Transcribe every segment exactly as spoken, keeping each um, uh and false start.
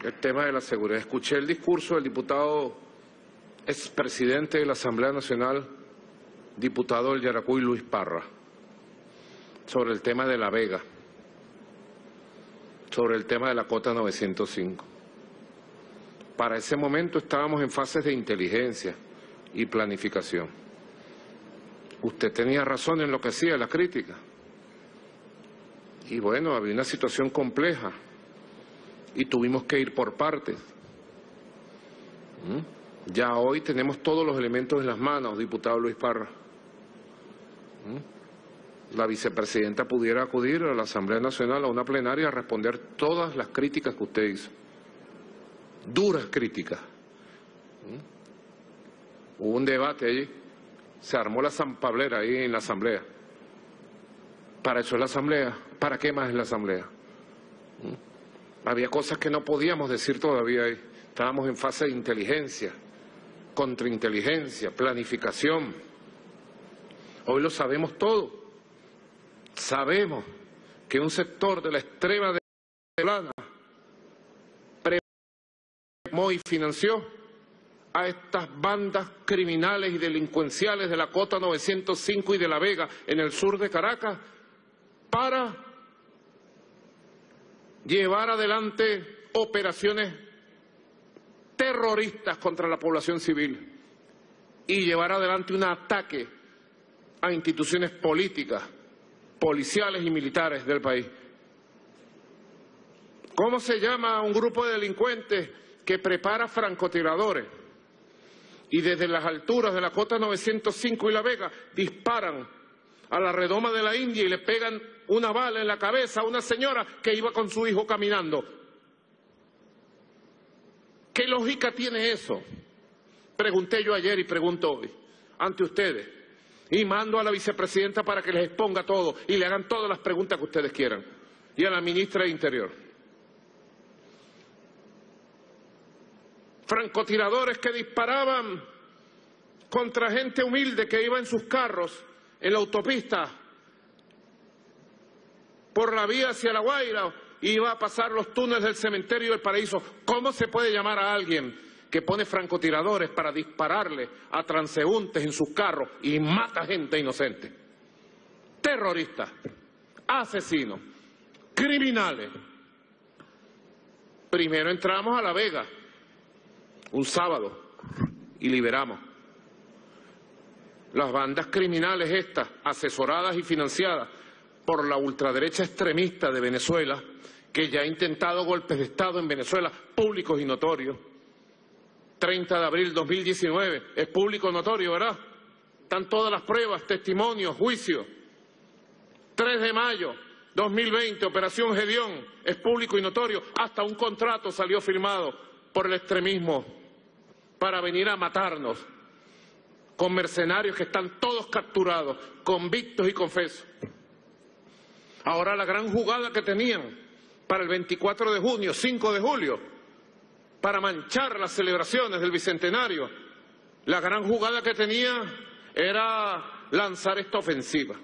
el tema de la seguridad. Escuché el discurso del diputado expresidente de la Asamblea Nacional, diputado del Yaracuy, Luis Parra, sobre el tema de La Vega, sobre el tema de la cota novecientos cinco. Para ese momento estábamos en fases de inteligencia y planificación. Usted tenía razón en lo que hacía la crítica. Y bueno, había una situación compleja y tuvimos que ir por partes. ¿Mm? Ya hoy tenemos todos los elementos en las manos, diputado Luis Parra. ¿Mm? La vicepresidenta pudiera acudir a la Asamblea Nacional a una plenaria a responder todas las críticas que usted hizo. Duras críticas. ¿Mm? Hubo un debate allí, se armó la zampablera ahí en la Asamblea. ¿Para eso es la Asamblea? ¿Para qué más es la Asamblea? ¿Mm? Había cosas que no podíamos decir todavía ahí. Estábamos en fase de inteligencia, contrainteligencia, planificación. Hoy lo sabemos todo. Sabemos que un sector de la extrema derecha premó y financió a estas bandas criminales y delincuenciales de la cota novecientos cinco y de La Vega en el sur de Caracas para llevar adelante operaciones terroristas contra la población civil y llevar adelante un ataque a instituciones políticas, policiales y militares del país. ¿Cómo se llama un grupo de delincuentes que prepara francotiradores y desde las alturas de la cota novecientos cinco y La Vega disparan a la redoma de la India y le pegan una bala en la cabeza a una señora que iba con su hijo caminando? ¿Qué lógica tiene eso? Pregunté yo ayer y pregunto hoy ante ustedes. Y mando a la vicepresidenta para que les exponga todo y le hagan todas las preguntas que ustedes quieran. Y a la ministra de Interior. Francotiradores que disparaban contra gente humilde que iba en sus carros en la autopista por la vía hacia La Guaira y iba a pasar los túneles del cementerio del Paraíso. ¿Cómo se puede llamar a alguien que pone francotiradores para dispararle a transeúntes en sus carros y mata gente inocente? Terroristas, asesinos, criminales. Primero entramos a La Vega, un sábado, y liberamos. Las bandas criminales estas, asesoradas y financiadas por la ultraderecha extremista de Venezuela, que ya ha intentado golpes de Estado en Venezuela, públicos y notorios. treinta de abril de dos mil diecinueve, es público notorio, ¿verdad? Están todas las pruebas, testimonios, juicios. tres de mayo de dos mil veinte, Operación Gedeón, es público y notorio. Hasta un contrato salió firmado por el extremismo para venir a matarnos, con mercenarios que están todos capturados, convictos y confesos. Ahora la gran jugada que tenían para el veinticuatro de junio, cinco de julio, para manchar las celebraciones del Bicentenario, la gran jugada que tenía era lanzar esta ofensiva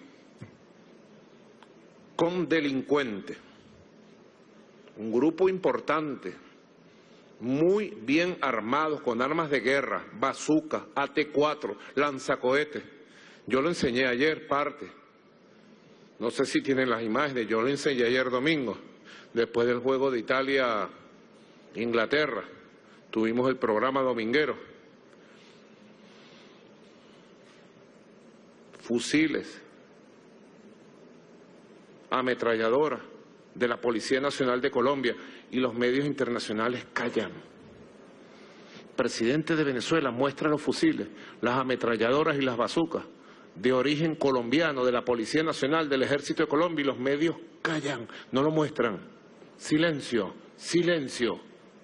con delincuentes, un grupo importante, muy bien armados con armas de guerra, bazooka, A T cuatro, lanzacohetes. Yo lo enseñé ayer parte, no sé si tienen las imágenes, yo lo enseñé ayer domingo, después del juego de Italia-Inglaterra, tuvimos el programa dominguero. Fusiles, ametralladoras de la Policía Nacional de Colombia, y los medios internacionales callan. El presidente de Venezuela muestra los fusiles, las ametralladoras y las bazucas de origen colombiano, de la Policía Nacional, del Ejército de Colombia, y los medios callan, no lo muestran. Silencio, silencio.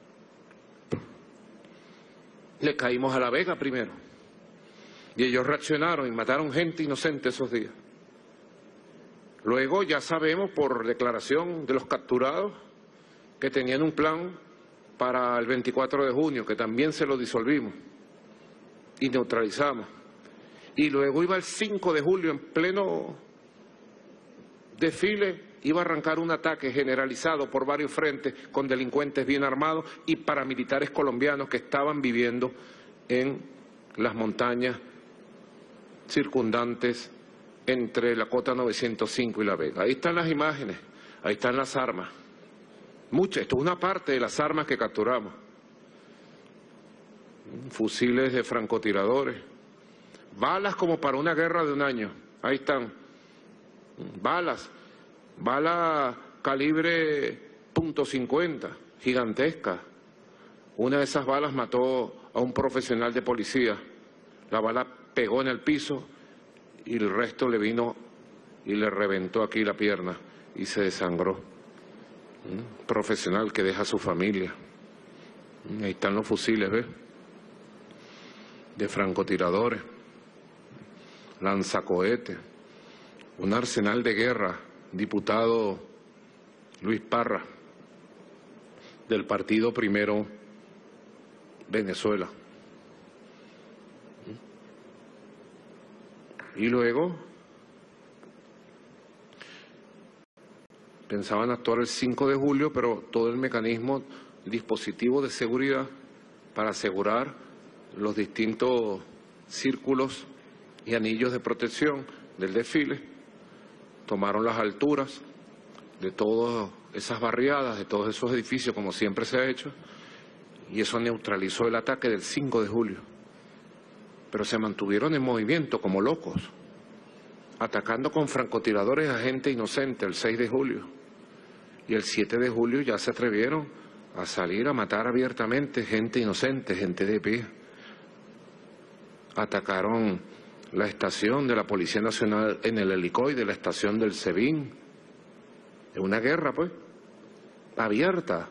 Le caímos a La Vega primero, y ellos reaccionaron y mataron gente inocente esos días. Luego ya sabemos por declaración de los capturados que tenían un plan para el veinticuatro de junio, que también se lo disolvimos y neutralizamos. Y luego iba el cinco de julio en pleno desfile iba a arrancar un ataque generalizado por varios frentes con delincuentes bien armados y paramilitares colombianos que estaban viviendo en las montañas circundantes entre la Cota novecientos cinco y La Vega. Ahí están las imágenes, ahí están las armas. Muchas, esto es una parte de las armas que capturamos. Fusiles de francotiradores, balas como para una guerra de un año, ahí están, balas, bala calibre punto cincuenta, gigantesca. Una de esas balas mató a un profesional de policía, la bala pegó en el piso y el resto le vino y le reventó aquí la pierna y se desangró. Un profesional que deja a su familia. Ahí están los fusiles, ¿ves? De francotiradores, lanzacohetes, un arsenal de guerra, diputado Luis Parra, del Partido Primero Venezuela. Y luego pensaban actuar el cinco de julio, pero todo el mecanismo, el dispositivo de seguridad para asegurar los distintos círculos y anillos de protección del desfile, tomaron las alturas de todas esas barriadas, de todos esos edificios, como siempre se ha hecho, y eso neutralizó el ataque del cinco de julio. Pero se mantuvieron en movimiento como locos, atacando con francotiradores a gente inocente el seis de julio. Y el siete de julio ya se atrevieron a salir a matar abiertamente gente inocente, gente de pie. Atacaron la estación de la Policía Nacional en el helicoide, la estación del SEBIN. Es una guerra, pues, abierta.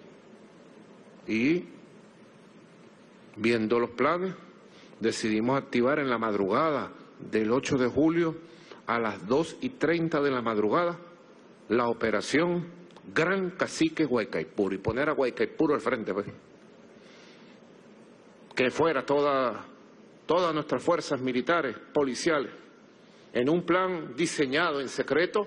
Y, viendo los planes, decidimos activar en la madrugada del ocho de julio a las dos y treinta de la madrugada la operación Gran Cacique Guaycaipuro y poner a Guaycaipuro al frente, pues. Que fuera toda... todas nuestras fuerzas militares, policiales, en un plan diseñado en secreto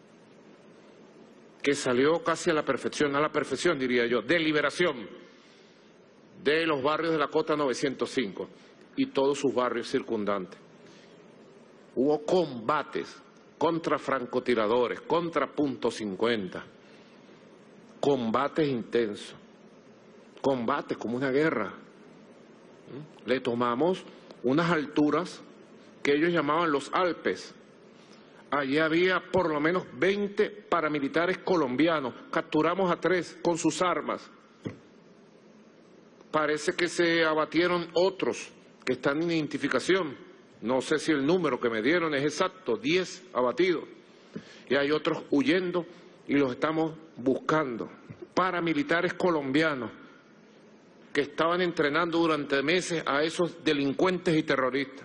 que salió casi a la perfección, a la perfección diría yo, de liberación de los barrios de la Cota novecientos cinco y todos sus barrios circundantes. Hubo combates contra francotiradores, contra punto cincuenta, combates intensos, combates como una guerra. Le tomamos unas alturas que ellos llamaban los Alpes. Allí había por lo menos veinte paramilitares colombianos. Capturamos a tres con sus armas. Parece que se abatieron otros que están en identificación. No sé si el número que me dieron es exacto, diez abatidos. Y hay otros huyendo y los estamos buscando. Paramilitares colombianos que estaban entrenando durante meses a esos delincuentes y terroristas.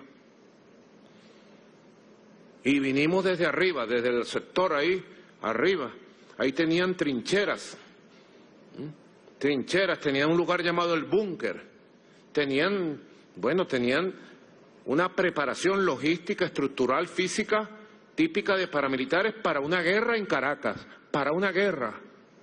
Y vinimos desde arriba, desde el sector ahí, arriba. Ahí tenían trincheras, ¿Mm? trincheras, tenían un lugar llamado el búnker. Tenían, bueno, tenían una preparación logística, estructural, física, típica de paramilitares para una guerra en Caracas, para una guerra.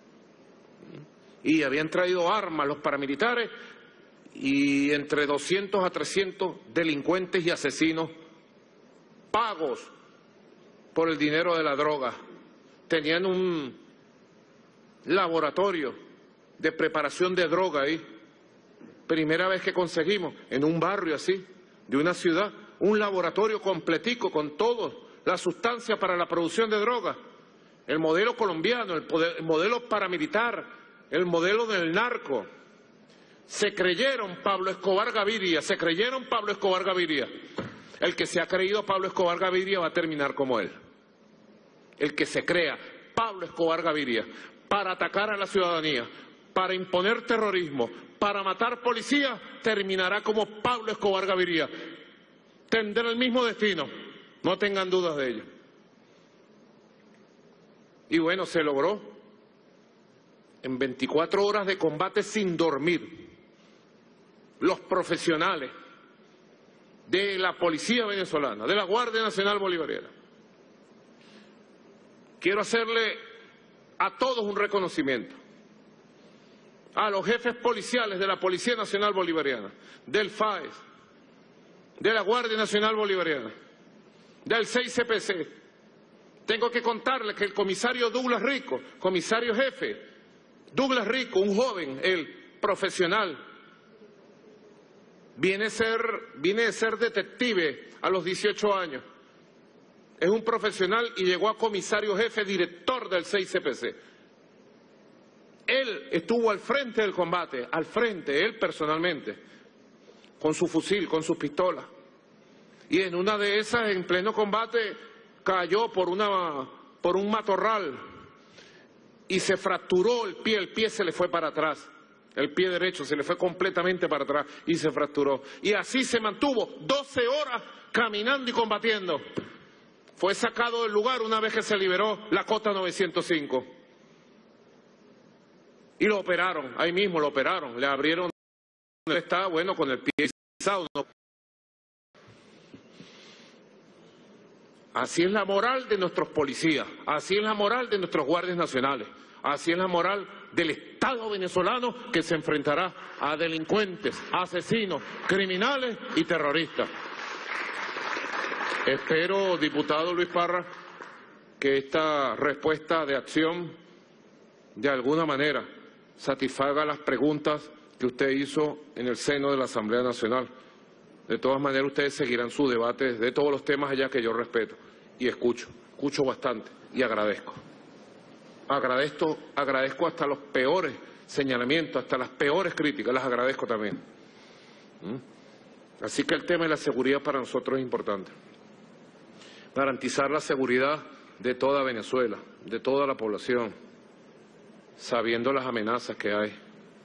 Y habían traído armas los paramilitares y entre doscientos a trescientos delincuentes y asesinos pagos por el dinero de la droga. Tenían un laboratorio de preparación de droga ahí. Primera vez que conseguimos en un barrio así, de una ciudad, un laboratorio completico con todo, la sustancia para la producción de droga. El modelo colombiano, el, poder, el modelo paramilitar, el modelo del narco. Se creyeron Pablo Escobar Gaviria, se creyeron Pablo Escobar Gaviria. El que se ha creído Pablo Escobar Gaviria va a terminar como él. El que se crea Pablo Escobar Gaviria para atacar a la ciudadanía, para imponer terrorismo, para matar policías, terminará como Pablo Escobar Gaviria. Tendrá el mismo destino, no tengan dudas de ello. Y bueno, se logró. En veinticuatro horas de combate sin dormir, los profesionales de la Policía Venezolana, de la Guardia Nacional Bolivariana, quiero hacerle a todos un reconocimiento. A los jefes policiales de la Policía Nacional Bolivariana, del F A E S, de la Guardia Nacional Bolivariana, del seis C P C. Tengo que contarles que el comisario Douglas Rico, comisario jefe, Douglas Rico, un joven, el profesional, viene a ser, viene a ser detective a los dieciocho años. Es un profesional y llegó a comisario jefe, director del seis C P C. Él estuvo al frente del combate, al frente, él personalmente, con su fusil, con sus pistolas. Y en una de esas, en pleno combate, cayó por, una, por un matorral y se fracturó el pie, el pie se le fue para atrás. El pie derecho se le fue completamente para atrás y se fracturó. Y así se mantuvo doce horas caminando y combatiendo. Fue sacado del lugar una vez que se liberó la cota novecientos cinco. Y lo operaron, ahí mismo lo operaron, le abrieron, está bueno con el pie pisado. ¿No? Así es la moral de nuestros policías, así es la moral de nuestros guardias nacionales, así es la moral del Estado venezolano que se enfrentará a delincuentes, asesinos, criminales y terroristas. Espero, diputado Luis Parra, que esta respuesta de acción de alguna manera satisfaga las preguntas que usted hizo en el seno de la Asamblea Nacional. De todas maneras, ustedes seguirán su debate de todos los temas allá que yo respeto y escucho, escucho bastante y agradezco. Agradezco, agradezco hasta los peores señalamientos, hasta las peores críticas, las agradezco también. ¿Mm? Así que el tema de la seguridad para nosotros es importante. Garantizar la seguridad de toda Venezuela, de toda la población, sabiendo las amenazas que hay.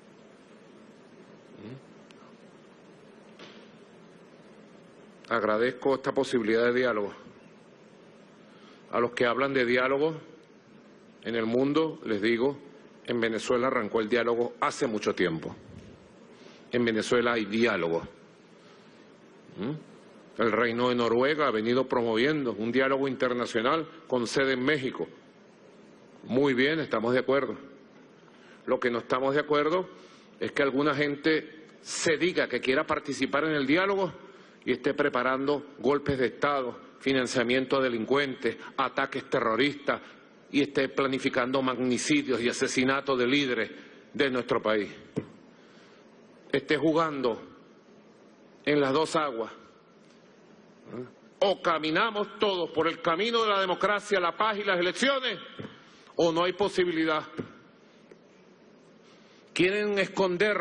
Agradezco esta posibilidad de diálogo. A los que hablan de diálogo en el mundo, les digo, en Venezuela arrancó el diálogo hace mucho tiempo. En Venezuela hay diálogo. El Reino de Noruega ha venido promoviendo un diálogo internacional con sede en México. Muy bien, estamos de acuerdo. Lo que no estamos de acuerdo es que alguna gente se diga que quiera participar en el diálogo y esté preparando golpes de Estado, financiamiento a delincuentes, ataques terroristas y esté planificando magnicidios y asesinatos de líderes de nuestro país. Esté jugando en las dos aguas. O caminamos todos por el camino de la democracia, la paz y las elecciones, o no hay posibilidad. Quieren esconder,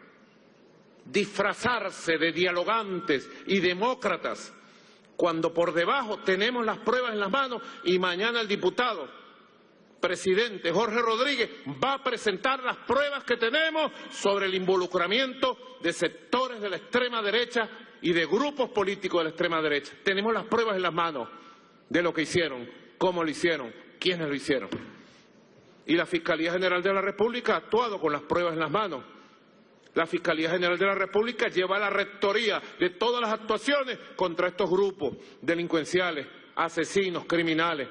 disfrazarse de dialogantes y demócratas, cuando por debajo tenemos las pruebas en las manos y mañana el diputado presidente Jorge Rodríguez va a presentar las pruebas que tenemos sobre el involucramiento de sectores de la extrema derecha y de grupos políticos de la extrema derecha. Tenemos las pruebas en las manos de lo que hicieron, cómo lo hicieron, quiénes lo hicieron. Y la Fiscalía General de la República ha actuado con las pruebas en las manos. La Fiscalía General de la República lleva la rectoría de todas las actuaciones contra estos grupos delincuenciales, asesinos, criminales.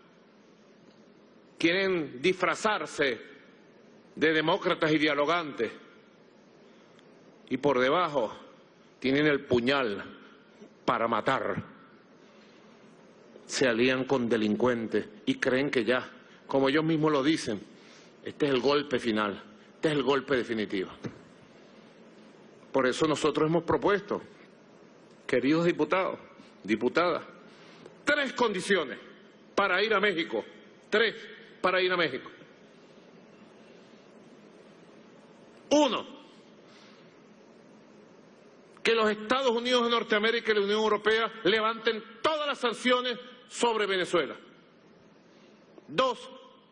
Quieren disfrazarse de demócratas y dialogantes. Y por debajo tienen el puñal para matar. Se alían con delincuentes y creen que ya, como ellos mismos lo dicen, este es el golpe final, este es el golpe definitivo. Por eso nosotros hemos propuesto, queridos diputados, diputadas, tres condiciones para ir a México, tres para ir a México. Uno, que los Estados Unidos de Norteamérica y la Unión Europea levanten todas las sanciones sobre Venezuela. Dos,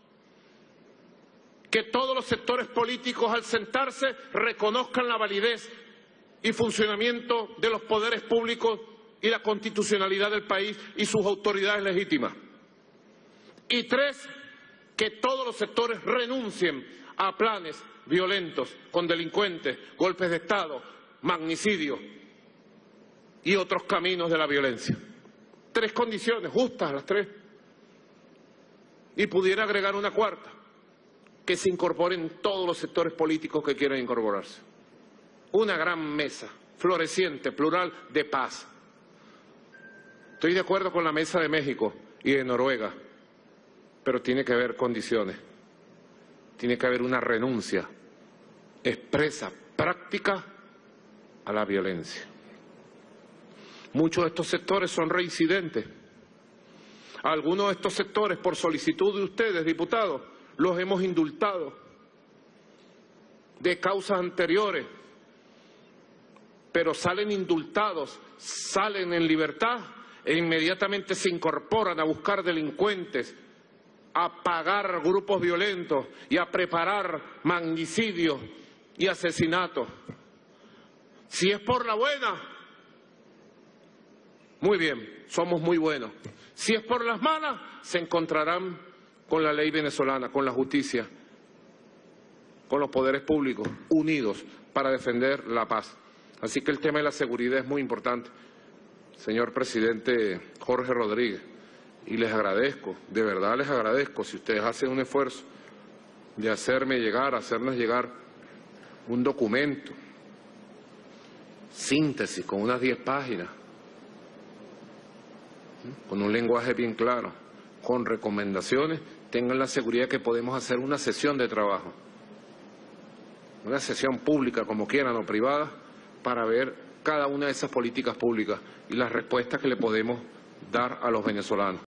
que todos los sectores políticos al sentarse reconozcan la validez y funcionamiento de los poderes públicos y la constitucionalidad del país y sus autoridades legítimas. Y tres, que todos los sectores renuncien a planes violentos con delincuentes, golpes de Estado, magnicidios y otros caminos de la violencia. Tres condiciones, justas las tres. Y pudiera agregar una cuarta, que se incorporen todos los sectores políticos que quieran incorporarse. Una gran mesa, floreciente, plural, de paz. Estoy de acuerdo con la mesa de México y de Noruega, pero tiene que haber condiciones. Tiene que haber una renuncia expresa, práctica, a la violencia. Muchos de estos sectores son reincidentes. Algunos de estos sectores, por solicitud de ustedes, diputados, los hemos indultado de causas anteriores, pero salen indultados, salen en libertad e inmediatamente se incorporan a buscar delincuentes, a pagar grupos violentos y a preparar magnicidios y asesinatos. Si es por la buena, muy bien, somos muy buenos. Si es por las malas, se encontrarán con la ley venezolana, con la justicia, con los poderes públicos, unidos para defender la paz. Así que el tema de la seguridad es muy importante, señor presidente Jorge Rodríguez, y les agradezco, de verdad les agradezco, si ustedes hacen un esfuerzo de hacerme llegar, hacernos llegar un documento, síntesis, con unas diez páginas, con un lenguaje bien claro, con recomendaciones, tengan la seguridad que podemos hacer una sesión de trabajo, una sesión pública, como quieran, o privada, para ver cada una de esas políticas públicas y las respuestas que le podemos dar a los venezolanos.